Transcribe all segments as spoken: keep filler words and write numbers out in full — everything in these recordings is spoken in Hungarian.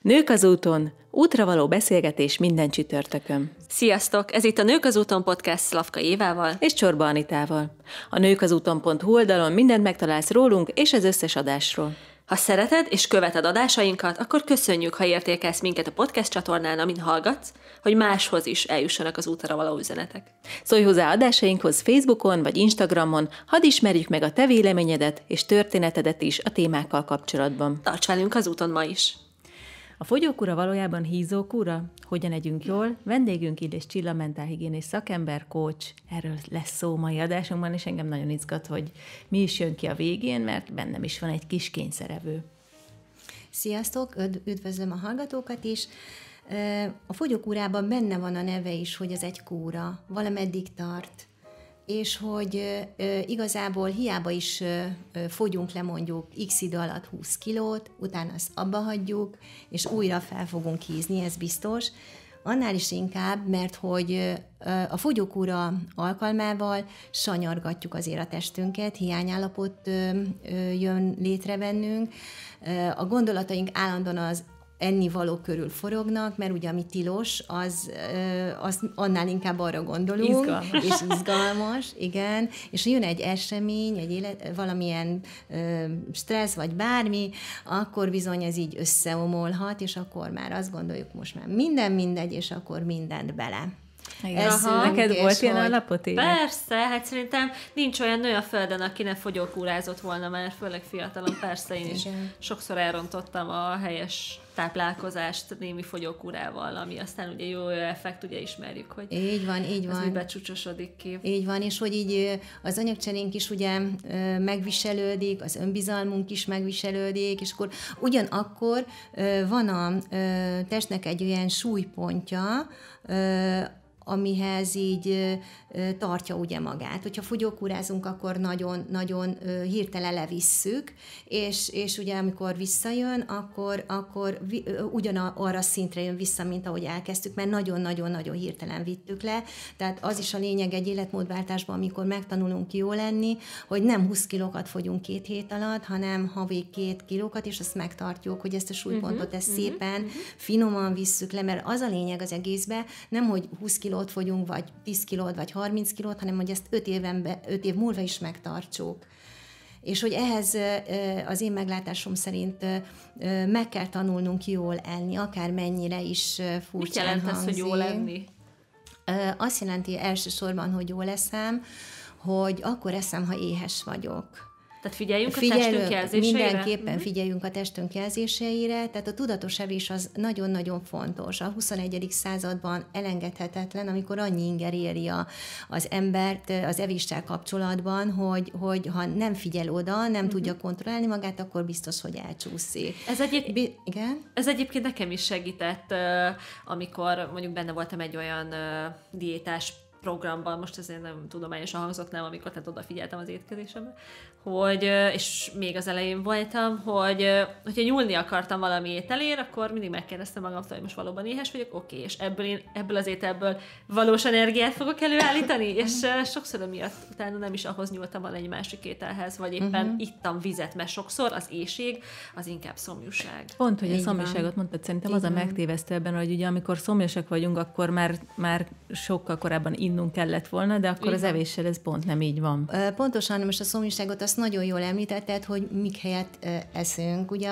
Nők az úton, útra való beszélgetés minden csütörtökön. Sziasztok! Ez itt a Nők az úton podcast Szlavka Évával és Csorba Anitával. A nőkazúton pont hu oldalon mindent megtalálsz rólunk és az összes adásról. Ha szereted és követed adásainkat, akkor köszönjük, ha értékelsz minket a podcast csatornán, amin hallgatsz, hogy máshoz is eljussanak az útra való üzenetek. Szólj hozzá adásainkhoz Facebookon vagy Instagramon, hadd ismerjük meg a te véleményedet és történetedet is a témákkal kapcsolatban. Tarts velünk az úton ma is! A fogyókúra valójában hízókúra? Hogyan együnk jól? Vendégünk Illés Csilla, mentálhigiénés szakember, coach. Erről lesz szó mai adásunkban, és engem nagyon izgat, hogy mi is jön ki a végén, mert bennem is van egy kis kényszerevő. Sziasztok! Üdvözlöm a hallgatókat is! A fogyókúrában benne van a neve is, hogy ez egy kúra, valameddig tart, és hogy e, igazából hiába is e, fogyunk le mondjuk x idő alatt húsz kilót, utána azt abba hagyjuk, és újra fel fogunk hízni, ez biztos. Annál is inkább, mert hogy e, a fogyókúra alkalmával sanyargatjuk azért a testünket, hiányállapot e, e, jön létre bennünk. E, a gondolataink állandóan az ennivaló körül forognak, mert ugye ami tilos, az, az annál inkább arra gondolunk. Izgalmas. És izgalmas, igen. És ha jön egy esemény, egy élet, valamilyen ö, stressz, vagy bármi, akkor bizony ez így összeomolhat, és akkor már azt gondoljuk, most már minden mindegy, és akkor mindent bele. Neked volt ilyen állapot? Persze, hát szerintem nincs olyan nő a földön, aki ne fogyókúrázott volna már, főleg fiatalon, persze én is igen. Sokszor elrontottam a helyes táplálkozást némi fogyókúrával, ami aztán ugye jó, jó effekt, ugye ismerjük, hogy így van, így az van. úgy becsúcsosodik ki. Így van, és hogy így az anyagcserénk is ugye megviselődik, az önbizalmunk is megviselődik, és akkor ugyanakkor van a testnek egy olyan súlypontja, amihez így tartja ugye magát. Hogyha fogyókúrázunk, akkor nagyon-nagyon hirtelen levisszük, és, és ugye amikor visszajön, akkor, akkor ugyanarra szintre jön vissza, mint ahogy elkezdtük, mert nagyon-nagyon-nagyon hirtelen vittük le. Tehát az is a lényeg egy életmódváltásban, amikor megtanulunk jól lenni, hogy nem húsz kilókat fogyunk két hét alatt, hanem havi két kilókat, és azt megtartjuk, hogy ezt a súlypontot ezt uh-huh, szépen, uh-huh. finoman visszük le, mert az a lényeg az egészben, nem hogy húsz kilót fogyunk, vagy tíz kilót, vagy harminc kilót, hanem hogy ezt öt év múlva is megtartsuk. És hogy ehhez az én meglátásom szerint meg kell tanulnunk jól enni, akár mennyire is furcsán hangzik. Mit jelent ez, hogy jól enni? Azt jelenti elsősorban, hogy jól eszem, hogy akkor eszem, ha éhes vagyok. Tehát figyeljünk Figyelünk, a testünk jelzéseire? Mindenképpen uh-huh. figyeljünk a testünk jelzéseire, tehát a tudatos evés az nagyon-nagyon fontos. A huszonegyedik században elengedhetetlen, amikor annyi inger éri a, az embert az evéssel kapcsolatban, hogy, hogy ha nem figyel oda, nem uh-huh. tudja kontrollálni magát, akkor biztos, hogy elcsúszik. Ez, egyéb... Bi- igen? Ez egyébként nekem is segített, amikor mondjuk benne voltam egy olyan diétás programban, most ezért nem tudományosan hangzott, nem, amikor tehát odafigyeltem az étkezésemre, hogy, és még az elején voltam, hogy hogyha nyúlni akartam valami ételért, akkor mindig megkérdeztem magamtól, hogy most valóban éhes vagyok, oké, és ebből, én, ebből az ételből valós energiát fogok előállítani, és sokszor emiatt utána nem is ahhoz nyúltam volna egy másik ételhez, vagy éppen uh-huh. ittam vizet, mert sokszor az éhség az inkább szomjúság. Pont, hogy a szomjúságot mondtad, szerintem így az a van. megtévesztő ebben, hogy ugye amikor szomjasak vagyunk, akkor már, már sokkal korábban innunk kellett volna, de akkor így az van. Evéssel ez pont nem így van. Pontosan, most a szomjúságot azt nagyon jól említetted, hogy mik helyett eszünk. Ugye,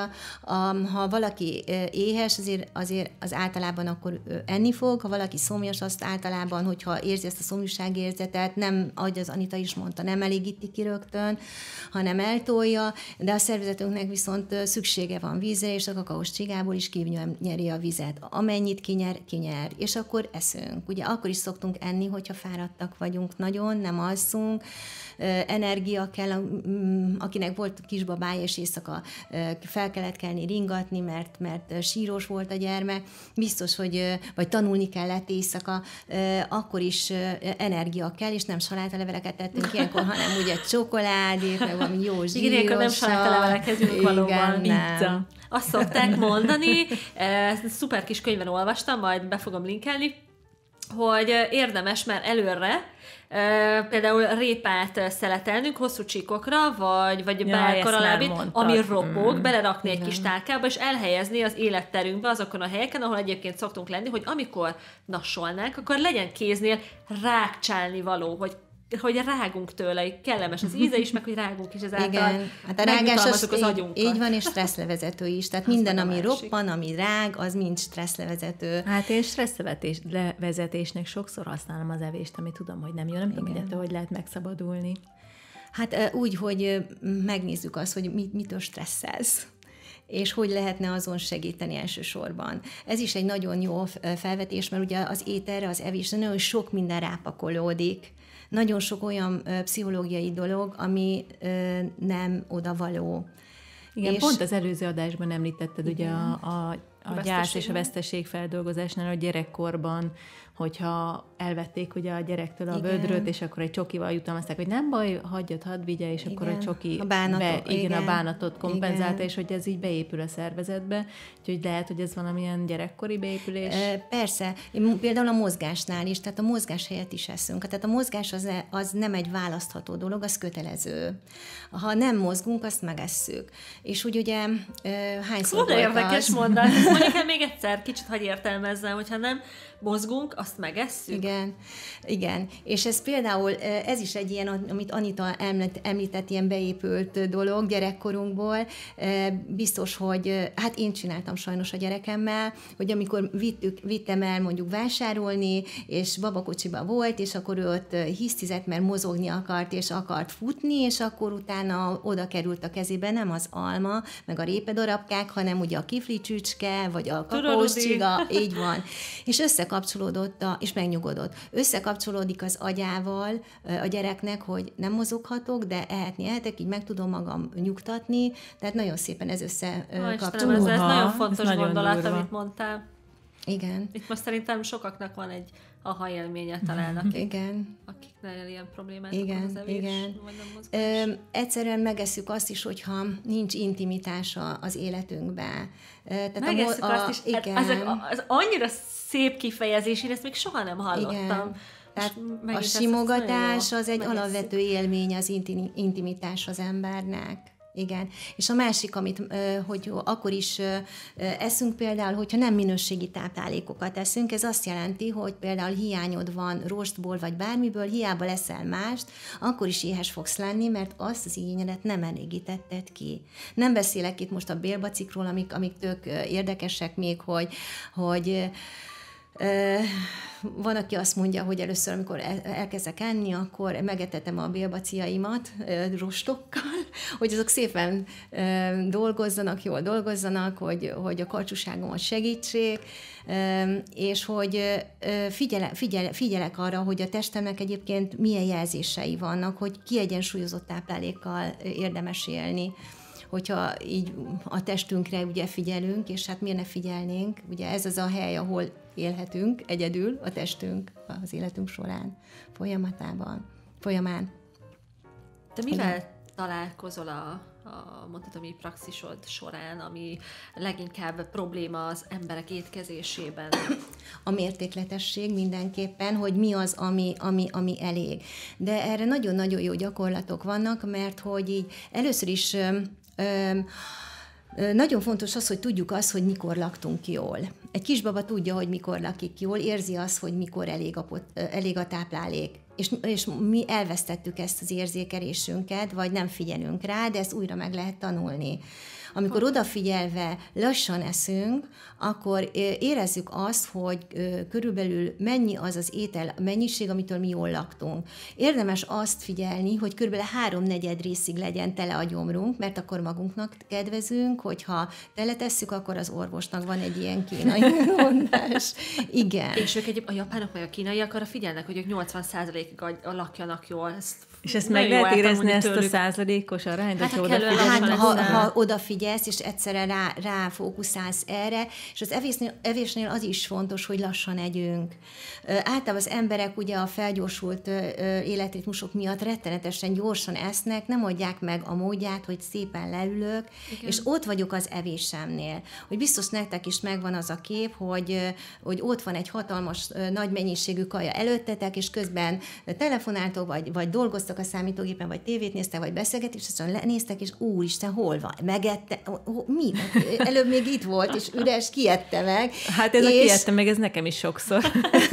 ha valaki éhes, azért, azért az általában akkor enni fog, ha valaki szomjas, azt általában, hogyha érzi ezt a szomjúságérzetet, nem, ahogy az Anita is mondta, nem elégíti ki rögtön, hanem eltolja, de a szervezetünknek viszont szüksége van vízre, és a kakaós csigából is kinyeri a vizet. Amennyit kinyer, kinyer, és akkor eszünk. Ugye akkor is szoktunk enni, hogyha fáradtak vagyunk nagyon, nem alszunk, energia kell, akinek volt kisbabája, és éjszaka fel kellett kelni, ringatni, mert, mert síros volt a gyermek, biztos, hogy, vagy tanulni kellett éjszaka, akkor is energia kell, és nem salátaleveleket tettünk ilyenkor, hanem ugye csokoládét, meg valami jó zsírosabb. Igen, ilyenkor nem salátaleveleket jövünk valóban. Pizza. Azt szokták mondani, szuper kis könyvben olvastam, majd be fogom linkelni, hogy érdemes már előre például répát szeletelnünk hosszú csíkokra, vagy, vagy ja, bálkalalabit, ami ropog, mm. belerakni egy Igen. kis tálkába, és elhelyezni az életterünkbe azokon a helyeken, ahol egyébként szoktunk lenni, hogy amikor nassolnánk, akkor legyen kéznél rákcsálni való, hogy hogy rágunk tőle, kellemes az íze is, meg hogy rágunk is ezáltal. Igen, hát a rágás az, az így, így van, és stresszlevezető is. Tehát az minden, ami roppan, ami rág, az mind stresszlevezető. Hát én stresszlevezetésnek sokszor használom az evést, ami tudom, hogy nem jó. Nem tudom, hogy ettől hogy lehet megszabadulni. Hát úgy, hogy megnézzük azt, hogy mit, mitől stresszelsz, és hogy lehetne azon segíteni elsősorban. Ez is egy nagyon jó felvetés, mert ugye az ételre, az evésre nagyon sok minden rápakolódik. Nagyon sok olyan ö, pszichológiai dolog, ami ö, nem odavaló. Igen, és pont az előző adásban említetted igen. ugye a, a, a gyász és a veszteségfeldolgozásnál, hogy gyerekkorban, hogyha elvették ugye a gyerektől a igen. vödröt, és akkor egy csokival jutalmazták, hogy nem baj, hagyjad, hadd vigye, és igen. akkor a csoki a bánatot, be, igen, igen. a bánatot kompenzálta, és hogy ez így beépül a szervezetbe. Úgyhogy lehet, hogy ez valamilyen gyerekkori beépülés. E, persze. Például a mozgásnál is, tehát a mozgás helyett is eszünk. Tehát a mozgás az, az nem egy választható dolog, az kötelező. Ha nem mozgunk, azt megesszük. És úgy ugye hányszor volt érdekes az... mondás. Mondjuk el még egyszer, kicsit hagy értelmezzem, hogyha nem mozgunk, azt megesszük. Igen, igen. És ez például, ez is egy ilyen, amit Anita említett, ilyen beépült dolog gyerekkorunkból. Biztos, hogy, hát én csináltam sajnos a gyerekemmel, hogy amikor vittük, vittem el mondjuk vásárolni, és babakocsiba volt, és akkor ő ott hisztizett, mert mozogni akart, és akart futni, és akkor utána oda került a kezébe nem az alma, meg a répedarabkák, hanem ugye a kiflicsücske, vagy a kakaós csiga, így van. És összekapcsolódott, a, és megnyugodott. Összekapcsolódik az agyával a gyereknek, hogy nem mozoghatok, de ehetni ehetek, így meg tudom magam nyugtatni, tehát nagyon szépen ez összekapcsolódik. Ez nagyon fontos nagyon gondolat, durva. Amit mondtál. Igen. Itt most szerintem sokaknak van egy aha élménye talán, akik, igen. akiknél ilyen problémák igen, van az evés, igen. vagy nem mozgás. Ö, egyszerűen megesszük azt is, hogyha nincs intimitása az életünkben. Tehát megesszük a, a, azt is. Igen. Hát ezek, az annyira szép kifejezés, én ezt még soha nem hallottam. Igen. Tehát a simogatás az egy megesszük. Alapvető élmény az intimitás az embernek. Igen. És a másik, amit, hogy akkor is eszünk például, hogyha nem minőségi táplálékokat eszünk, ez azt jelenti, hogy például hiányod van rostból vagy bármiből, hiába leszel mást, akkor is éhes fogsz lenni, mert azt az igényedet nem elégítetted ki. Nem beszélek itt most a bélbacikról, amik, amik tök érdekesek még, hogy, hogy van, aki azt mondja, hogy először, amikor elkezdek enni, akkor megetetem a bélbaciaimat rostokkal, hogy azok szépen dolgozzanak, jól dolgozzanak, hogy, hogy a karcsúságomat segítsék, és hogy figyele, figyele, figyelek arra, hogy a testemnek egyébként milyen jelzései vannak, hogy kiegyensúlyozott táplálékkal érdemes élni. Hogyha így a testünkre ugye figyelünk, és hát miért ne figyelnénk, ugye ez az a hely, ahol élhetünk egyedül, a testünk az életünk során, folyamatában, folyamán. Te mivel igen. találkozol a, a mondhatom, praxisod során, ami leginkább probléma az emberek étkezésében? A mértékletesség mindenképpen, hogy mi az, ami, ami, ami elég. De erre nagyon-nagyon jó gyakorlatok vannak, mert hogy így először is Öm, nagyon fontos az, hogy tudjuk azt, hogy mikor laktunk jól. Egy kisbaba tudja, hogy mikor lakik jól, érzi azt, hogy mikor elég a, pot, elég a táplálék. És, és mi elvesztettük ezt az érzékelésünket, vagy nem figyelünk rá, de ezt újra meg lehet tanulni. Amikor odafigyelve lassan eszünk, akkor érezzük azt, hogy körülbelül mennyi az az étel mennyiség, amitől mi jól laktunk. Érdemes azt figyelni, hogy körülbelül háromnegyed részig legyen tele a gyomrunk, mert akkor magunknak kedvezünk, hogyha teletesszük, akkor az orvosnak van egy ilyen kínai mondás. Igen. És ők egyéb, a japánok vagy a kínaiak arra figyelnek, hogy ők nyolcvan százalékig lakjanak jól. Ezt És ezt meg lehet érezni, ezt tőlük. A százalékos arányt, hát, hogy odafigyelsz? Hát, ha, ha odafigyelsz, és egyszerre rá, rá fókuszálsz erre, és az evésnél, evésnél az is fontos, hogy lassan együnk. Általában az emberek ugye a felgyorsult életritmusok miatt rettenetesen gyorsan esznek, nem adják meg a módját, hogy szépen leülök, igen. És ott vagyok az evésemnél. Hogy biztos nektek is megvan az a kép, hogy, hogy ott van egy hatalmas, nagy mennyiségű kaja előttetek, és közben telefonáltok, vagy, vagy dolgoztok a számítógépen, vagy tévét néztek, vagy beszélget, és aztán lenéztek, és úristen, hol van? Megette? Mi? Előbb még itt volt, és üres, kiette meg. Hát ez és... a kiette meg, ez nekem is sokszor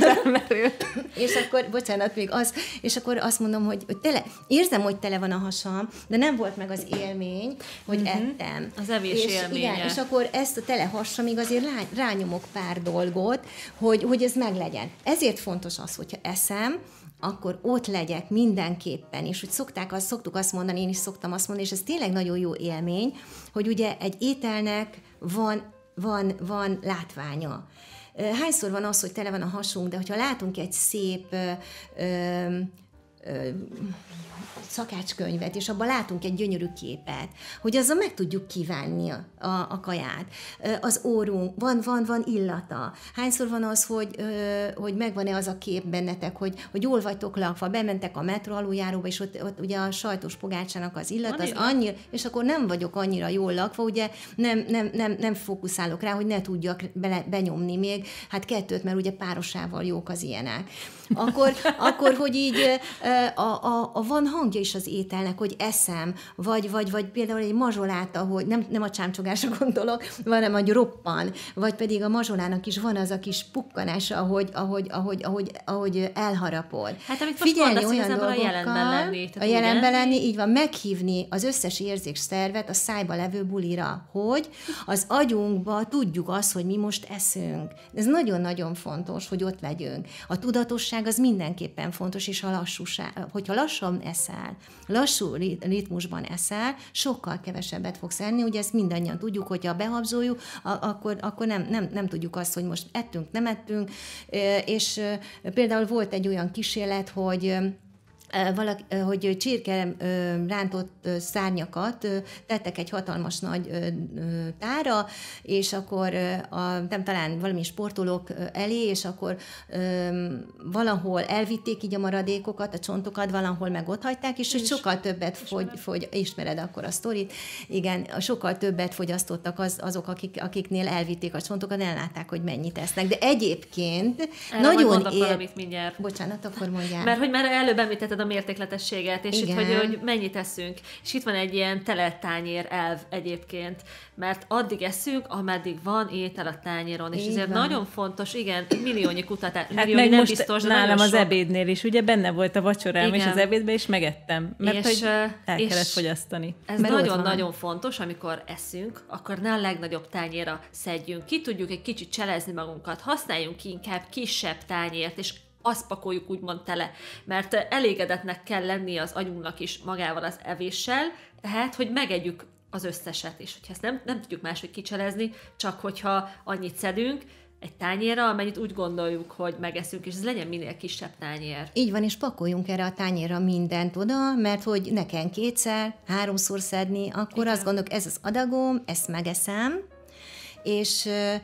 És akkor, bocsánat, még az, és akkor azt mondom, hogy, hogy tele, érzem, hogy tele van a hasam, de nem volt meg az élmény, hogy uh-huh. ettem. Az evés és, élménye. Igen, és akkor ezt a tele hasamig azért rá, rányomok pár dolgot, hogy, hogy ez meglegyen. Ezért fontos az, hogyha eszem, akkor ott legyek mindenképpen, és úgy szokták, azt, szoktuk azt mondani, én is szoktam azt mondani, és ez tényleg nagyon jó élmény, hogy ugye egy ételnek van, van, van látványa. Hányszor van az, hogy tele van a hasunk, de hogyha látunk egy szép ö, ö, ö, szakácskönyvet, és abban látunk egy gyönyörű képet, hogy azzal meg tudjuk kívánni a, a, a kaját. Az órunk, van, van, van illata. Hányszor van az, hogy, hogy megvan-e az a kép bennetek, hogy, hogy jól vagytok lakva, bementek a metró aluljáróba, és ott, ott ugye a sajtos pogácsának az illat, van az annyira, és akkor nem vagyok annyira jól lakva, ugye nem, nem, nem, nem fókuszálok rá, hogy ne tudjak bele, benyomni még, hát kettőt, mert ugye párosával jók az ilyenek. Akkor, akkor hogy így a, a, a van hangja is az ételnek, hogy eszem, vagy, vagy, vagy például egy mazsoláta, hogy nem, nem a csámcsogásra gondolok, hanem hogy roppan, vagy pedig a mazsolának is van az a kis pukkanása, ahogy, ahogy, ahogy, ahogy, ahogy elharapod. Hát amit most mondasz, olyan dolgokkal, a jelenben lenni. A jelenben lenni, így van, meghívni az összes érzékszervet a szájba levő bulira, hogy az agyunkba tudjuk azt, hogy mi most eszünk. Ez nagyon-nagyon fontos, hogy ott legyünk. A tudatosság az mindenképpen fontos, és a lassúság, hogyha lassan eszel, lassú ritmusban eszel, sokkal kevesebbet fogsz enni, ugye ezt mindannyian tudjuk, hogyha behabzoljuk, akkor, akkor nem, nem, nem tudjuk azt, hogy most ettünk, nem ettünk, és például volt egy olyan kísérlet, hogy valaki, hogy csirke rántott szárnyakat tettek egy hatalmas nagy tára, és akkor a, nem talán valami sportolók elé, és akkor valahol elvitték így a maradékokat, a csontokat, valahol meg ott hagyták, és hogy sokkal többet fogy, fogy, ismered akkor a sztorit, igen, sokkal többet fogyasztottak az, azok, akik, akiknél elvitték a csontokat, ellátták, hogy mennyit esznek. De egyébként el nagyon ér... valamit mindjárt. Bocsánat, akkor mondjál. Mert hogy már előbb említetted a mértékletességet, és igen. Itt, hogy, hogy mennyit eszünk. És itt van egy ilyen teletányér elv egyébként, mert addig eszünk, ameddig van étel a tányéron, és ezért nagyon fontos, igen, milliónyi kutatás, hát milliónyi meg nem most biztos, nálam az sok. ebédnél is, ugye benne volt a vacsorám, igen. És az ebédben is megettem, mert és, hogy el és kellett fogyasztani. Ez nagyon-nagyon fontos, amikor eszünk, akkor ne a legnagyobb tányérra szedjünk ki, tudjuk egy kicsit cselezni magunkat, használjunk ki inkább kisebb tányért, és azt pakoljuk úgymond tele, mert elégedetnek kell lenni az agyunknak is magával az evéssel, tehát, hogy megegyük az összeset, és hogyha ezt nem, nem tudjuk máshogy kicselezni, csak hogyha annyit szedünk egy tányérra, amennyit úgy gondoljuk, hogy megeszünk, és ez legyen minél kisebb tányér. Így van, és pakoljunk erre a tányérra mindent oda, mert hogy nekem kétszer, háromszor szedni, akkor igen. Azt gondolok, ez az adagom, ezt megeszem, és,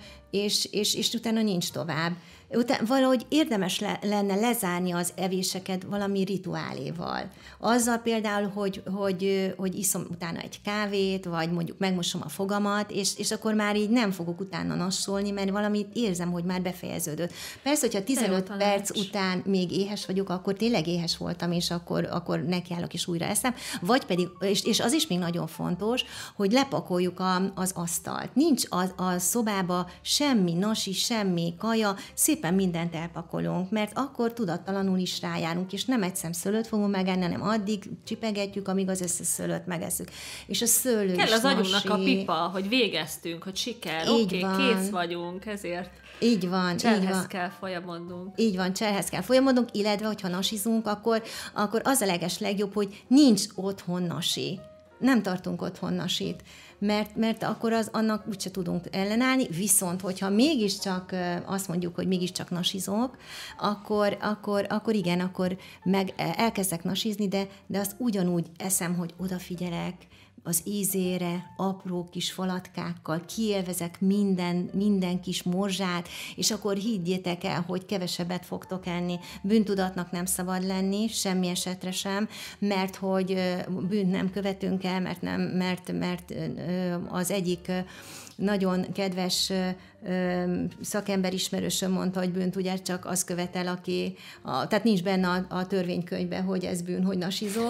és, és, és utána nincs tovább. Utána valahogy érdemes le, lenne lezárni az evéseket valami rituáléval. Azzal például, hogy, hogy, hogy iszom utána egy kávét, vagy mondjuk megmosom a fogamat, és, és akkor már így nem fogok utána nassolni, mert valamit érzem, hogy már befejeződött. Persze, hogyha tizenöt perc után még éhes vagyok, akkor tényleg éhes voltam, és akkor, akkor nekiállok és újra eszem. Vagy pedig, és, és az is még nagyon fontos, hogy lepakoljuk a, az asztalt. Nincs a, a szobába semmi nasi, semmi kaja, szépen mindent elpakolunk, mert akkor tudattalanul is rájárunk, és nem egy szem szőlőt fogunk megenni, hanem addig csipegetjük, amíg az összes szőlőt megesszük. És a szőlő kell is az agyunknak nasi. A pipa, hogy végeztünk, hogy siker, oké, okay, kész vagyunk, ezért így van, cserhez így van. kell folyamodnunk. Így van, cserhez kell folyamodnunk, illetve, hogyha nasizunk, akkor, akkor az a leges legjobb, hogy nincs otthon nasi. Nem tartunk otthon nasit. mert, mert akkor az, annak úgyse tudunk ellenállni, viszont hogyha mégiscsak azt mondjuk, hogy mégiscsak nasizok, akkor, akkor, akkor igen, akkor meg elkezdek nasizni, de, de azt ugyanúgy eszem, hogy odafigyelek az ízére, apró kis falatkákkal, kiélvezek minden, minden kis morzsát, és akkor higgyétek el, hogy kevesebbet fogtok enni. Bűntudatnak nem szabad lenni, semmi esetre sem, mert hogy bűnt nem követünk el, mert, nem, mert, mert az egyik nagyon kedves szakember ismerősöm mondta, hogy bűnt ugye csak az követel, aki, a, tehát nincs benne a, a törvénykönyvben, hogy ez bűn, hogy nasizol.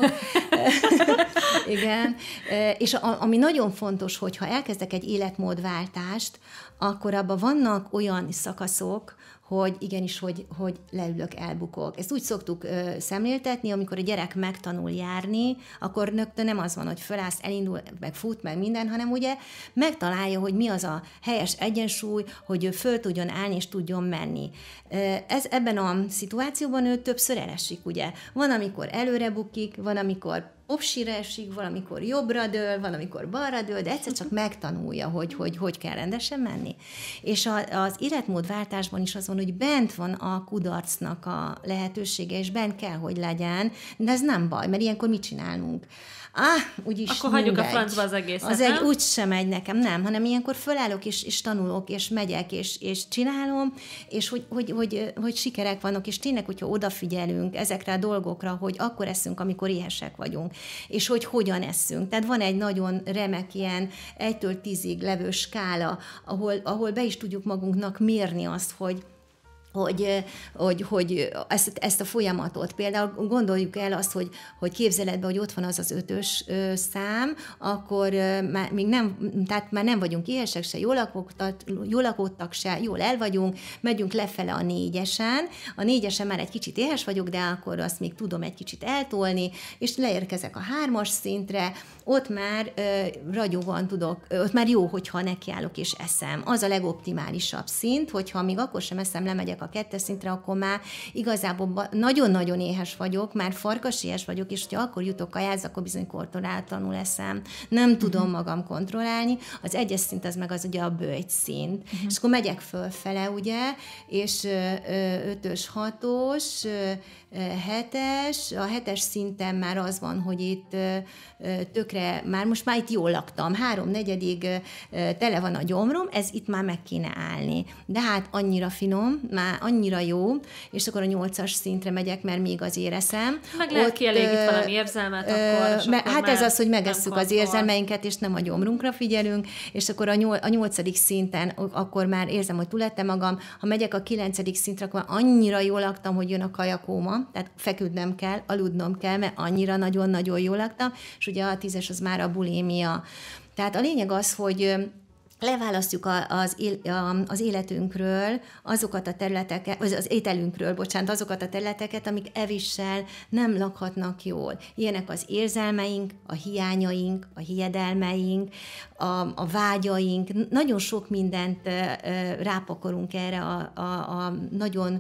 Igen. És a, ami nagyon fontos, hogyha elkezdek egy életmódváltást, akkor abban vannak olyan szakaszok, hogy igenis, hogy, hogy leülök, elbukok. Ezt úgy szoktuk ö, szemléltetni, amikor a gyerek megtanul járni, akkor nögtön nem az van, hogy fölállsz, elindul, meg fut, meg minden, hanem ugye megtalálja, hogy mi az a helyes egyensúly, hogy ő föl tudjon állni, és tudjon menni. Ez, ebben a szituációban ő többször elesik, ugye. Van, amikor előre bukik, van, amikor obsira esik, valamikor jobbra dől, valamikor balra dől, de egyszer csak megtanulja, hogy hogy, hogy kell rendesen menni. És a, az életmódváltásban is az van, hogy bent van a kudarcnak a lehetősége, és bent kell, hogy legyen, de ez nem baj, mert ilyenkor mit csinálunk? Ah, úgyis Akkor hagyjuk mindegy. a francba az egészet, Az egy nem? úgy sem megy nekem, nem, hanem ilyenkor fölállok, és, és tanulok, és megyek, és, és csinálom, és hogy, hogy, hogy, hogy sikerek vannak, és tényleg, hogyha odafigyelünk ezekre a dolgokra, hogy akkor eszünk, amikor éhesek vagyunk, és hogy hogyan eszünk. Tehát van egy nagyon remek ilyen egytől tízig levő skála, ahol, ahol be is tudjuk magunknak mérni azt, hogy hogy, hogy, hogy ezt, ezt a folyamatot, például gondoljuk el azt, hogy, hogy képzeletben, hogy ott van az az ötös ö, szám, akkor ö, már, még nem, tehát már nem vagyunk éhesek se, jól, lakottak, jól lakottak se, jól el vagyunk, megyünk lefele a négyesen, a négyesen már egy kicsit éhes vagyok, de akkor azt még tudom egy kicsit eltolni, és leérkezek a hármas szintre, ott már ö, ragyogóan tudok, ö, ott már jó, hogyha nekiállok és eszem. Az a legoptimálisabb szint, hogyha még akkor sem eszem, lemegyek a kettes szintre, akkor már igazából nagyon-nagyon éhes vagyok, már farkas éhes vagyok, és hogyha akkor jutok kajához, akkor bizony kontrollálatlanul eszem. Nem tudom uh-huh. magam kontrollálni. Az egyes szint az meg az ugye a böjt szint. Uh-huh. És akkor megyek fölfele, ugye, és ö, ötös, hatos, ö, hetes, a hetes szinten már az van, hogy itt ö, tökre, már most már itt jól laktam, három negyedig ö, tele van a gyomrom, ez itt már meg kéne állni. De hát annyira finom, már annyira jó, és akkor a nyolcas szintre megyek, mert még az éreszem. Meg lehet kielégít valami érzelmet, akkor, me, akkor hát ez az, hogy megesszük az kontroll. érzelmeinket, és nem a gyomrunkra figyelünk, és akkor a, nyol, a nyolcadik szinten akkor már érzem, hogy túlettem magam. Ha megyek a kilencedik szintre, akkor annyira jól laktam, hogy jön a kajakóma, tehát feküdnem kell, aludnom kell, mert annyira nagyon-nagyon jól laktam, és ugye a tízes az már a bulimia. Tehát a lényeg az, hogy leválasztjuk az, az életünkről azokat a területeket, vagy az ételünkről, bocsánat, azokat a területeket, amik evissel nem lakhatnak jól. Ilyenek az érzelmeink, a hiányaink, a hiedelmeink, a, a vágyaink, nagyon sok mindent rápakolunk erre a, a, a nagyon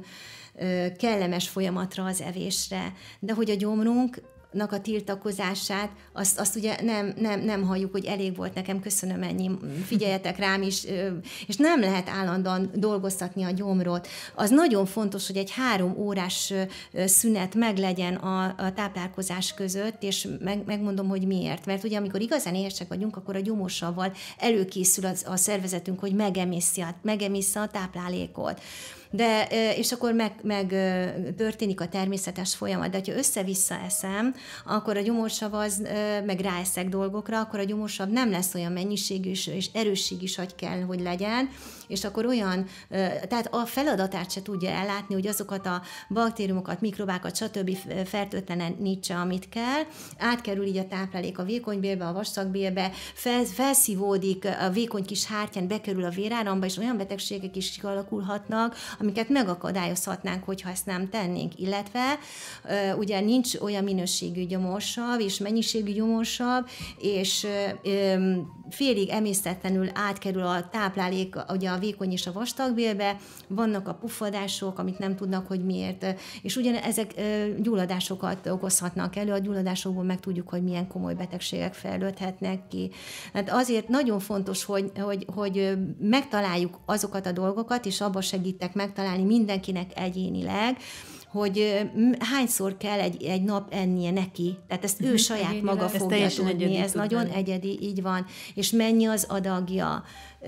kellemes folyamatra, az evésre. De hogy a gyomrunk a tiltakozását, azt, azt ugye nem, nem, nem halljuk, hogy elég volt nekem, köszönöm ennyi, figyeljetek rám is, és nem lehet állandóan dolgoztatni a gyomrot. Az nagyon fontos, hogy egy három órás szünet meglegyen a, a táplálkozás között, és meg, megmondom, hogy miért. Mert ugye amikor igazán éhesek vagyunk, akkor a gyomorsaval előkészül az, a szervezetünk, hogy megemissza a táplálékot. De, és akkor meg, meg történik a természetes folyamat. De ha össze-vissza eszem, akkor a gyomorsav az, meg ráeszek dolgokra, akkor a gyomorsav nem lesz olyan mennyiségű és erősség is, hogy kell, hogy legyen, és akkor olyan, tehát a feladatát se tudja ellátni, hogy azokat a baktériumokat, mikrobákat, stb. Fertőtlenítse, amit kell, átkerül így a táplálék a vékonybélbe, a vastagbélbe, fel, felszívódik a vékony kis hártyán, bekerül a véráramba, és olyan betegségek is kialakulhatnak, amiket megakadályozhatnánk, hogyha ezt nem tennénk, illetve ugye nincs olyan minőségű gyomorsav, és mennyiségű gyomorsav, és félig emésztetlenül átkerül a táplálék ugye a vékony és a vastagbélbe, vannak a puffadások, amit nem tudnak, hogy miért, és ugyan ezek gyulladásokat okozhatnak elő, a gyulladásokból meg tudjuk, hogy milyen komoly betegségek fejlődhetnek ki. Hát azért nagyon fontos, hogy, hogy, hogy megtaláljuk azokat a dolgokat, és abban segítek megtalálni mindenkinek egyénileg, hogy hányszor kell egy, egy nap ennie neki. Tehát ezt ő saját egyénileg, maga fogja tudni. Ez nagyon lenni. Egyedi, így van. És mennyi az adagja,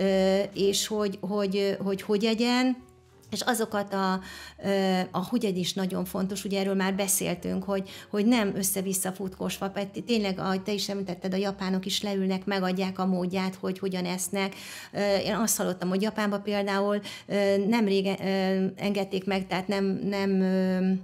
és hogy hogy, hogy, hogy egyen, és azokat a, a hogyan is nagyon fontos, ugye erről már beszéltünk, hogy, hogy nem össze-vissza futkosva, tényleg, ahogy te is említetted, a japánok is leülnek, megadják a módját, hogy hogyan esznek. Én azt hallottam, hogy Japánban például nem régen engedték meg, tehát nem, nem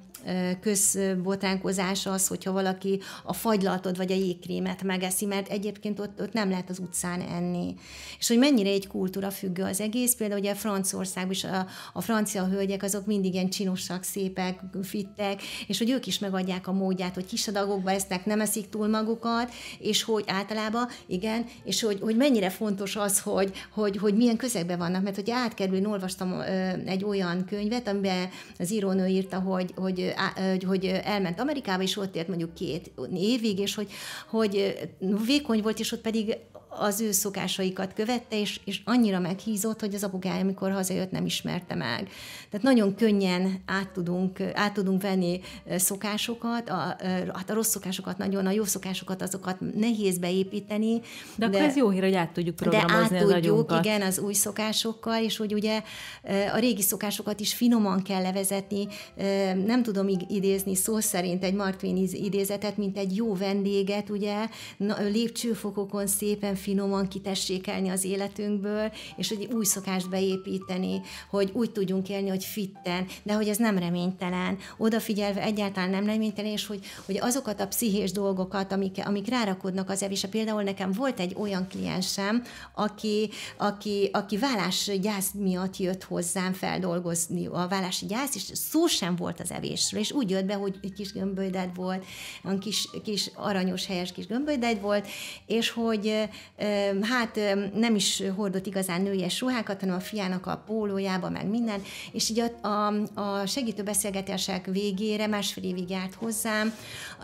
közbotránkozás az, hogyha valaki a fagylaltot vagy a jégkrémet megeszi, mert egyébként ott, ott nem lehet az utcán enni. És hogy mennyire egy kultúra függő az egész, például ugye Franciaországban is a, a francia hölgyek azok mindig ilyen csinosak, szépek, fittek, és hogy ők is megadják a módját, hogy kis adagokba esznek, nem eszik túl magukat, és hogy általában, igen, és hogy, hogy mennyire fontos az, hogy, hogy, hogy milyen közegben vannak, mert hogy átkerül, én olvastam egy olyan könyvet, amiben az írónő írta, hogy, hogy hogy elment Amerikába, és ott ért mondjuk két évig, és hogy, hogy vékony volt, és ott pedig az ő szokásaikat követte, és, és annyira meghízott, hogy az apukája, amikor hazajött, nem ismerte meg. Tehát nagyon könnyen át tudunk, át tudunk venni szokásokat, a, hát a rossz szokásokat nagyon, a jó szokásokat azokat nehéz beépíteni. De, de akkor ez jó hír, hogy át tudjuk programozni az agyunkat. Igen, az új szokásokkal, és hogy ugye a régi szokásokat is finoman kell levezetni. Nem tudom idézni szó szerint egy Mark Twain idézetet, mint egy jó vendéget, ugye, lépcsőfokokon szépen finoman kitessékelni az életünkből, és hogy új szokást beépíteni, hogy úgy tudjunk élni, hogy fitten, de hogy ez nem reménytelen. Odafigyelve egyáltalán nem reménytelen, és hogy, hogy azokat a pszichés dolgokat, amik, amik rárakodnak az evésre. Például nekem volt egy olyan kliensem, aki, aki, aki vállásgyász miatt jött hozzám feldolgozni a vállási gyász, és szó sem volt az evésről, és úgy jött be, hogy egy kis gömbölyded volt, olyan kis, kis aranyos, helyes kis gömbölyded volt, és hogy hát nem is hordott igazán nőies ruhákat, hanem a fiának a pólójába, meg minden, és így a, a, a segítő beszélgetések végére másfél évig járt hozzám.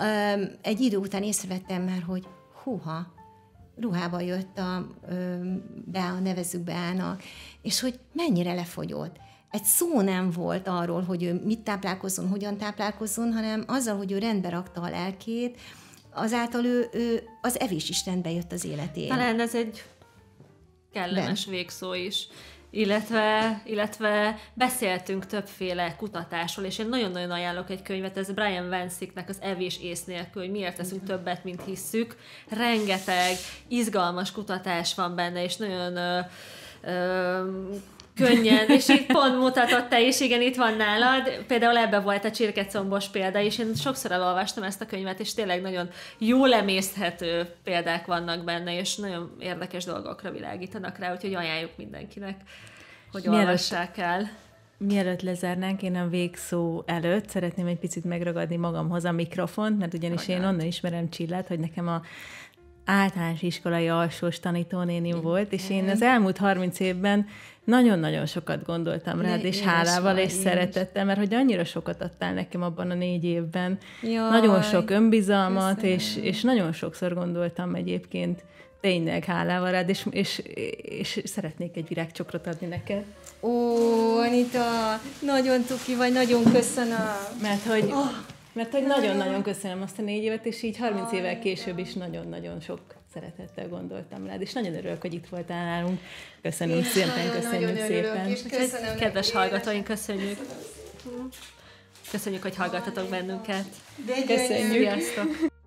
Egy idő után észrevettem már, hogy húha, ruhába jött a Beá, nevezzük Beának, és hogy mennyire lefogyott. Egy szó nem volt arról, hogy ő mit táplálkozzon, hogyan táplálkozzon, hanem azzal, hogy ő rendbe rakta a lelkét, azáltal ő, ő az evés is rendbe jött az életén. Talán ez egy kellemes ben. végszó is. Illetve, illetve beszéltünk többféle kutatásról, és én nagyon-nagyon ajánlok egy könyvet, ez Brian Wensicknek az Evés ész nélkül, hogy miért teszünk többet, mint hisszük. Rengeteg izgalmas kutatás van benne, és nagyon ö, ö, könnyen, és itt pont mutatott te is, igen, itt van nálad. Például ebben volt a csirkecombos példa, és én sokszor elolvastam ezt a könyvet, és tényleg nagyon jól emészthető példák vannak benne, és nagyon érdekes dolgokra világítanak rá, úgyhogy ajánljuk mindenkinek, hogy mielőtt, olvassák el. Mielőtt lezárnánk, én a végszó előtt szeretném egy picit megragadni magamhoz a mikrofont, mert ugyanis Olyan. én onnan ismerem Csillát, hogy nekem a általános iskolai alsós tanítónénim volt, és én az elmúlt harminc évben nagyon-nagyon sokat gondoltam rád, és hálával és szeretettel, mert hogy annyira sokat adtál nekem abban a négy évben. Jaj, nagyon sok önbizalmat, és, és nagyon sokszor gondoltam egyébként tényleg hálával rád, és, és, és szeretnék egy virágcsokrot adni neked. Ó, Anita, nagyon tuki vagy, nagyon köszönöm. Mert hogy... Oh. Mert hogy nagyon-nagyon köszönöm azt a négy évet, és így harminc évvel később is nagyon-nagyon sok szeretettel gondoltam rád, és nagyon örülök, hogy itt voltál nálunk. Köszönjük szépen, köszönjük szépen. Köszönöm, kedves hallgatóink, köszönjük. Köszönjük, hogy hallgattatok bennünket. Köszönjük. Sziasztok!